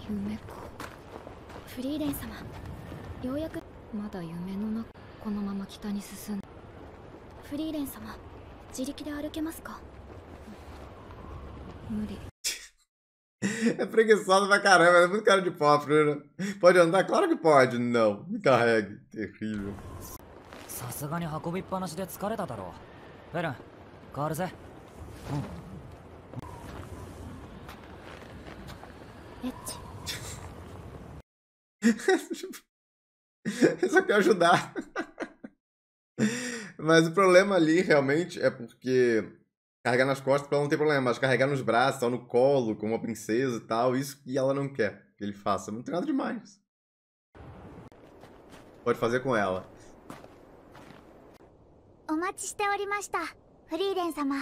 夢か。フリーレン様、ようやくまだ夢の中。このまま北に進んで。フリーレン様、自力で歩けますか？無理。 É preguiçosa pra caramba, é muito cara de pau, Fruna. Pode andar? Claro que pode. Não, me carregue. Terrível. さすがに運びっぱなしで疲れただろう。フェルン、変わるぜ。 エッチ。 Eu só quero ajudar. Mas o problema ali, realmente, é porque carregar nas costas pra ela não tem problema, mas carregar nos braços, tal, no colo, como uma princesa e tal, isso que ela não quer que ele faça. Não tem nada demais. Pode fazer com ela. お待ちしておりました、フリーレン様。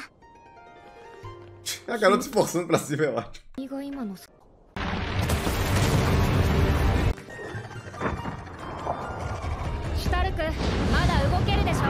A garota se esforçando pra cima é ótimo. 意外今の。シュタルク、まだ動けるでしょ。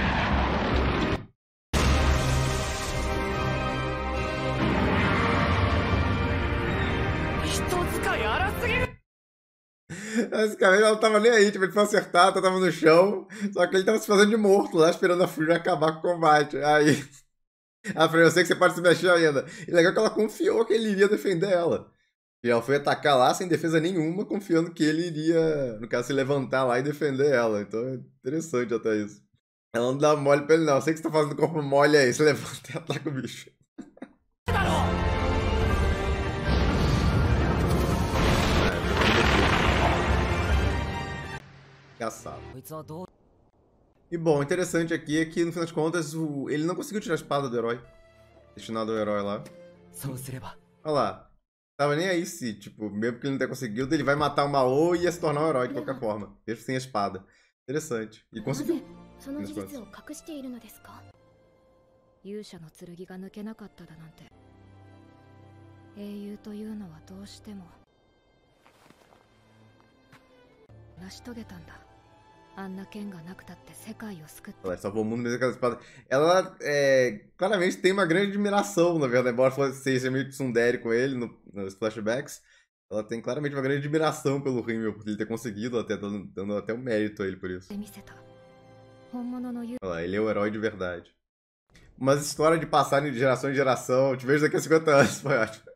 人使い荒すぎる。 Basicamente, ela não tava nem aí, tipo, ele foi acertar, tava no chão, só que ele tava se fazendo de morto lá, esperando a Fury acabar com o combate. Aí, a Fury, eu sei que você pode se mexer ainda. E legal que ela confiou que ele iria defender ela. E ela foi atacar lá sem defesa nenhuma, confiando que ele iria, no caso, se levantar lá e defender ela. Então é interessante até isso. Ela não dá mole pra ele, não. Eu sei que você tá fazendo corpo mole aí, se levanta e ataca o bicho. Engraçado. E bom, interessante aqui é que, no final das contas, ele não conseguiu tirar a espada do herói. Destinado ao herói lá. Olha lá. Tava nem aí se, tipo, mesmo que ele não tenha conseguido, ele vai matar o Mao e ia se tornar um herói de qualquer forma. Mesmo sem a espada. Interessante. E conseguiu. その事実を隠しているのですか？勇者の剣が抜けなかっただなんて。英雄というのはどうしても成し遂げたんだ。あんな剣がなくたって世界を救って。 Ela salvou o mundo mesmo com a espada. Ela claramente tem uma grande admiração, na verdade, embora seja meio tsundere com ele nos flashbacks. Ela tem claramente uma grande admiração pelo Rimmel, por ele ter conseguido, até dando até um mérito a ele por isso. Olha lá, ele é o herói de verdade. Mas história de passar de geração em geração, eu te vejo daqui a 50 anos, foi ótimo.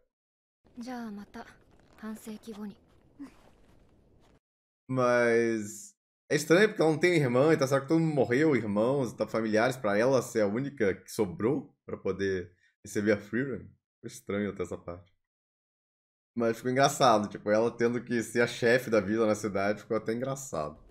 Mas é estranho porque ela não tem irmã, então será que todo mundo morreu, irmãos, tá, familiares, pra ela ser a única que sobrou pra poder receber a Frieren? Foi estranho até essa parte. Mas ficou engraçado, tipo, ela tendo que ser a chefe da vila na cidade, ficou até engraçado.